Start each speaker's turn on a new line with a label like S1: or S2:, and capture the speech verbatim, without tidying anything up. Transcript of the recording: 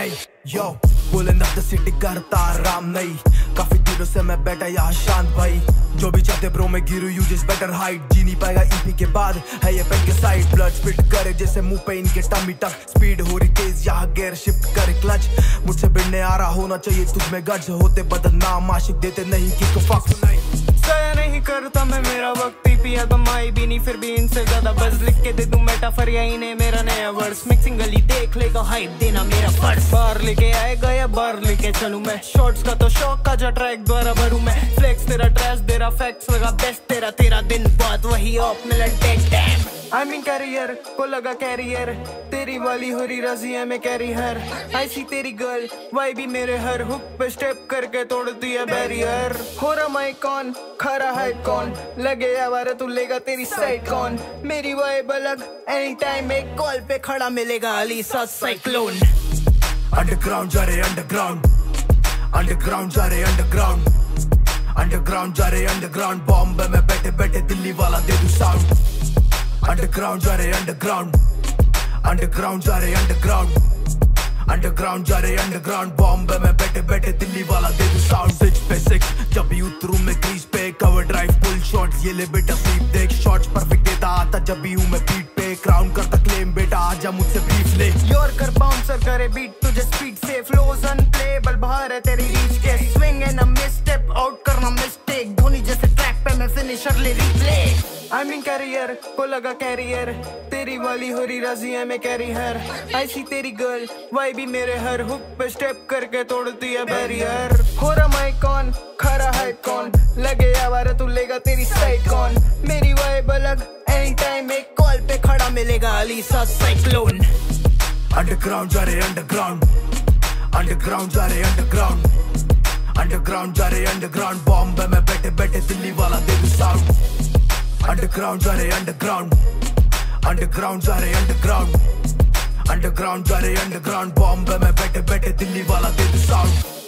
S1: Hey, yo, pulling up the city करता आराम नहीं, काफी दिनों से मैं बैठा यहाँ शांत भाई। जो भी चाहते ब्रो मैं गिरू, यू जस्ट बेटर हाइट। जी नहीं पाएगा ईपी के बाद है ये पेन के साइड। ब्लड स्पिट करे जैसे मुंह पे इनके टमी टक, स्पीड हो रही तेज यहाँ गेयर शिफ्ट करे क्लच। मुझसे भिड़ने आ रहा होना चाहिए तुझ में गज, होते बदनाम आशिक देते नहीं कि को फक नहीं।
S2: सया नहीं करता मैं मेरा वक्त, पीपी एल्बम आई भी नहीं फिर भी इनसे ज्यादा बस लिख के दे दूं मेटाफर या इन्हें मेरा नया वर्स। मिक्सिंग गली देख लेगा हाइप देना मेरा फर्ज, बाहर लेके आएगा या बाहर लेके चलूं मैं। शॉर्ट्स का तो शौक का जो ट्रैक द्वारा भरूं मैं। फ्लेक्स तेरा ट्रैश तेरा फैक्स लगा बेस्ट, तेरा तेरा दिन बाद वही ऑफ मिला टेक डैम। आई मीन कैरियर को लगा कैरियर, तेरी वाली हो रही रजी है मैं कैरी हर। आई सी तेरी गर्ल वाई भी मेरे हर, हुक पे स्टेप करके तोड़ दिया बैरियर। हो रहा मैं कौन खरा है कौन, लगे आवारा तू लेगा तेरी साइड कौन। मेरी वाइब अलग एनी टाइम एक कॉल पे खड़ा मिलेगा अली सा साइक्लोन।
S1: अंडरग्राउंड जा रहे अंडरग्राउंड, अंडरग्राउंड जा रहे अंडरग्राउंड, अंडरग्राउंड जा रहे अंडरग्राउंड। बॉम्बे में बैठे बैठे दिल्ली वाला दे दूं साउंड। अंडरग्राउंड जा रहे अंडरग्राउंड, अंडरग्राउंड जा रहे अंडरग्राउंड, अंडरग्राउंड जा रहे अंडरग्राउंड। बॉम्बे में बैठे बैठे दिल्ली वाला दे दूं साउंड। सिक्स पे सिक्स जब भी उतरूं मैं क्रीज पे, कवर ड्राइव फुल शॉट्स ये ले बेटा स्वीप देख। शॉट्स परफेक्ट देता आता जब भी हूँ मैं बीट पे, क्राउन करता क्लेम बेटा आजा मुझसे बीफ ले।
S2: योर कर बाउंसर करे बीट तुझे स्पीड से, फ्लोज अनप्लेबल बाहर है तेरी रीच के। Swing and a miss step out करना मिस्टेक, धोनी जैसे ट्रैक पे मैं फिनिशर ले रिप्ले। आई मीन कैरियर को लगा कैरियर, तेरी वाली हो रही रजी है मैं कैरी हर। आई सी तेरी गर्ल वाई भी मेरे हर, हुक पे स्टेप करके तोड़ दिया बैरियर। हो रहा मैं कौन खरा है कौन, लगे आवारा तू लेगा तेरी साइड कौन। मेरी वाइब अलग एनी टाइम एक कॉल पे खड़ा मिलेगा अली सा साइक्लोन।
S1: अंडरग्राउंड जा रहे अंडरग्राउंड, अंडरग्राउंड जा रहे अंडरग्राउंड, अंडरग्राउंड जा रहे अंडरग्राउंड। बॉम्बे में बैठे बैठे दिल्ली वाला दे दूं साउंड। अंडरग्राउंड जा रहे अंडरग्राउंड, अंडरग्राउंड जा रहे अंडरग्राउंड, अंडरग्राउंड जा रहे अंडरग्राउंड। बॉम्बे में बैठे बैठे दिल्ली वाला दे दूं साउंड।